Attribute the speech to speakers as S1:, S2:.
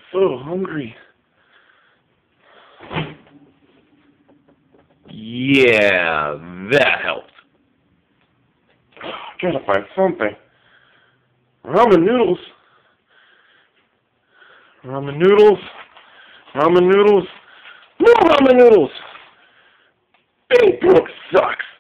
S1: so hungry. Yeah, that helped. Gotta find something. Ramen noodles. Ramen noodles. Ramen noodles. More ramen noodles! Big Brook sucks!